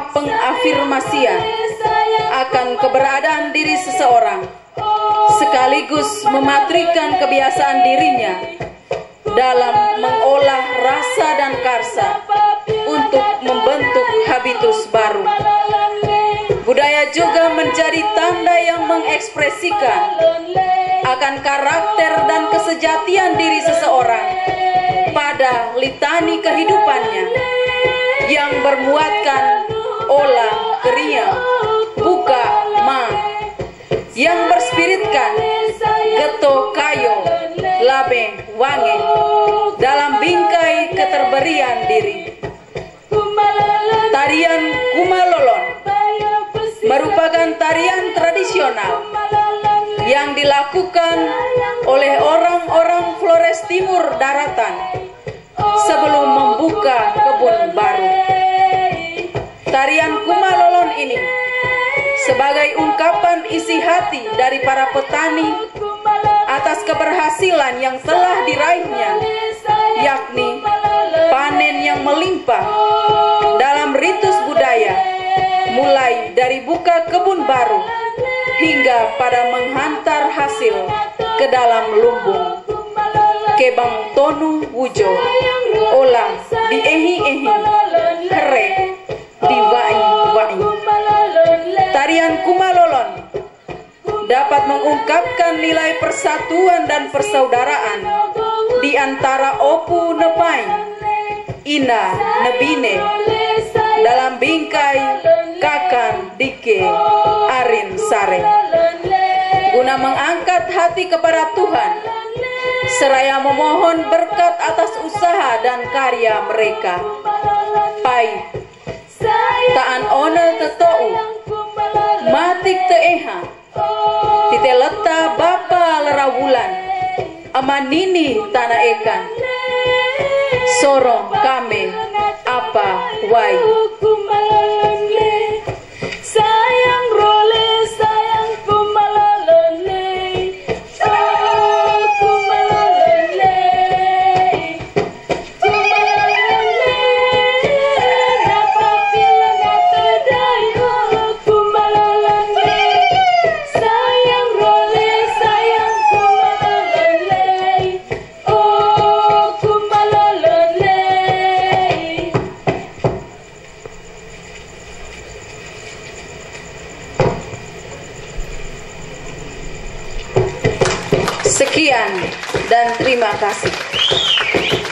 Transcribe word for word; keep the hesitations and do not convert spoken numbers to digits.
berupa pengafirmasian akan keberadaan diri seseorang, sekaligus mematrikan kebiasaan dirinya dalam mengolah rasa dan karsa untuk membentuk habitus baru. Budaya juga menjadi tanda yang mengekspresikan akan karakter dan kesejatian diri seseorang pada litani kehidupannya yang bermuatkan olah, geria, buka, ma, yang berspiritkan geto, kayo, labe, wange dalam bingkai keterberian diri. Tarian Kumalolon merupakan tarian tradisional yang dilakukan oleh orang-orang Flores Timur Daratan sebelum membuka kebun baru. Tarian Kumalolon ini sebagai ungkapan isi hati dari para petani atas keberhasilan yang telah diraihnya, yakni panen yang melimpah dalam ritus budaya, mulai dari buka kebun baru hingga pada menghantar hasil ke dalam lumbung. Kebang tonu wujo, olah di ehi ehi, here di wai wai. Tarian Kumalolon dapat mengungkapkan nilai persatuan dan persaudaraan di antara Opu Nepai, Ina Nebine dalam bingkai Kakan Dike Arin Sare, guna mengangkat hati kepada Tuhan seraya memohon berkat atas usaha dan karya mereka. Pai taan one tetou matik teeha titeleta bapa lerawulan amanini tanah ekan sorong kame apa wai. Sayang role sayang Kumalolone, oh Kumalolone, Kumalolone, napa pila napa dayo Kumalolone, sayang role sayang Kumalolone, oh Kumalolone. Sekian dan terima kasih.